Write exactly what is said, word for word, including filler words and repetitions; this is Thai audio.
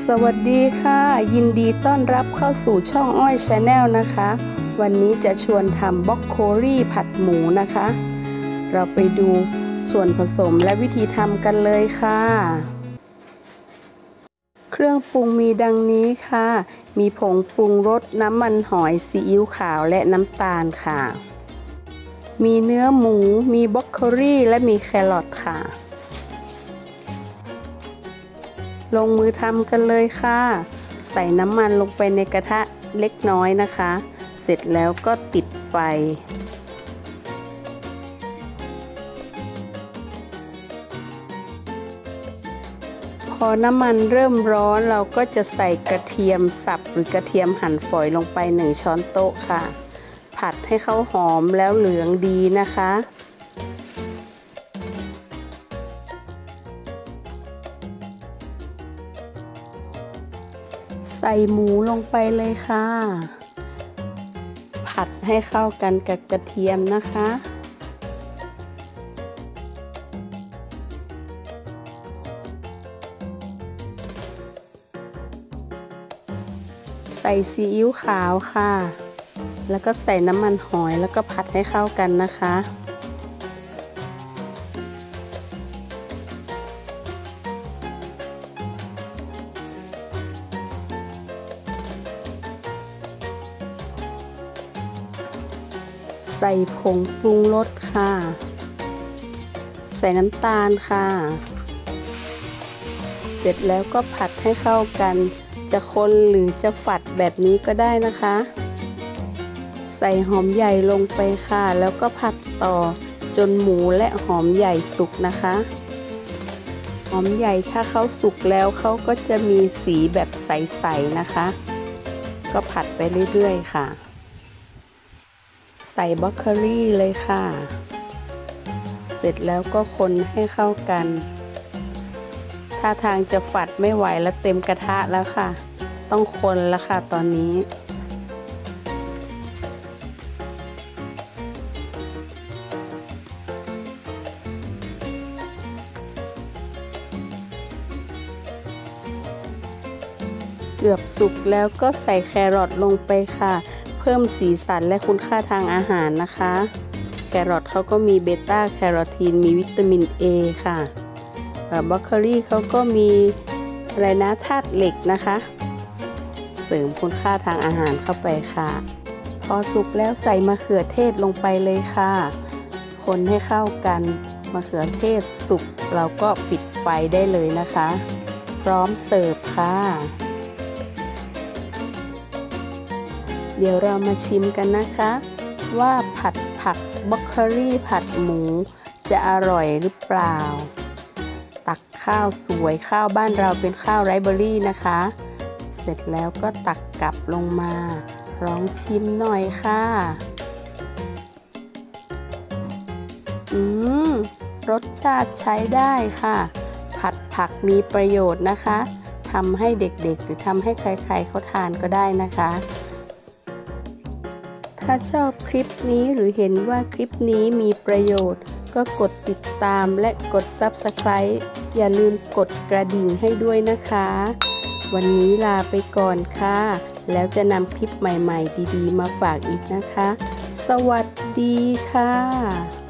สวัสดีค่ะยินดีต้อนรับเข้าสู่ช่องอ้อยชาแนลนะคะวันนี้จะชวนทำบล็อกโคลี่ผัดหมูนะคะเราไปดูส่วนผสมและวิธีทำกันเลยค่ะเครื่องปรุงมีดังนี้ค่ะมีผงปรุงรสน้ำมันหอยซีอิ๊วขาวและน้ำตาลค่ะมีเนื้อหมูมีบล็อกโคลี่และมีแครอทค่ะลงมือทำกันเลยค่ะใส่น้ำมันลงไปในกระทะเล็กน้อยนะคะเสร็จแล้วก็ติดไฟพอน้ำมันเริ่มร้อนเราก็จะใส่กระเทียมสับหรือกระเทียมหั่นฝอยลงไปหนึ่งช้อนโต๊ะค่ะผัดให้เขาหอมแล้วเหลืองดีนะคะใส่หมูลงไปเลยค่ะผัดให้เข้ากันกับกระเทียมนะคะใส่ซีอิ๊วขาวค่ะแล้วก็ใส่น้ำมันหอยแล้วก็ผัดให้เข้ากันนะคะใส่ผงปรุงรสค่ะใส่น้ำตาลค่ะเสร็จแล้วก็ผัดให้เข้ากันจะคนหรือจะฝัดแบบนี้ก็ได้นะคะใส่หอมใหญ่ลงไปค่ะแล้วก็ผัดต่อจนหมูและหอมใหญ่สุกนะคะหอมใหญ่ถ้าเขาสุกแล้วเขาก็จะมีสีแบบใสๆนะคะก็ผัดไปเรื่อยๆค่ะใส่บล็อกโคลี่เลยค่ะเสร็จแล้วก็คนให้เข้ากันท่าทางจะฝัดไม่ไหวแล้วเต็มกระทะแล้วค่ะต้องคนแล้วค่ะตอนนี้เกือบสุกแล้วก็ใส่แครอทลงไปค่ะเพิ่มสีสันและคุณค่าทางอาหารนะคะแครอทเขาก็มีเบต้าแคโรทีนมีวิตามิน เอ ค่ะบล็อกโคลี่เขาก็มีอะไรนะธาตุเหล็กนะคะเสริมคุณค่าทางอาหารเข้าไปค่ะพอสุกแล้วใส่มะเขือเทศลงไปเลยค่ะคนให้เข้ากันมะเขือเทศสุกเราก็ปิดไฟได้เลยนะคะพร้อมเสิร์ฟค่ะเดี๋ยวเรามาชิมกันนะคะว่าผัดผักบล็อกโคลี่ผัดหมูจะอร่อยหรือเปล่าตักข้าวสวยข้าวบ้านเราเป็นข้าวไรซ์เบอรี่นะคะเสร็จแล้วก็ตักกลับลงมาลองชิมหน่อยค่ะอืมรสชาติใช้ได้ค่ะผัดผักมีประโยชน์นะคะทำให้เด็กๆหรือทำให้ใครๆเขาทานก็ได้นะคะถ้าชอบคลิปนี้หรือเห็นว่าคลิปนี้มีประโยชน์ก็กดติดตามและกด ซับสไครบ์ อย่าลืมกดกระดิ่งให้ด้วยนะคะวันนี้ลาไปก่อนค่ะแล้วจะนำคลิปใหม่ๆดีๆมาฝากอีกนะคะสวัสดีค่ะ